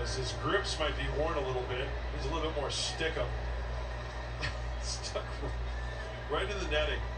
as his grips might be worn a little bit. He's a little bit more stick-up. Stuck right in the netting.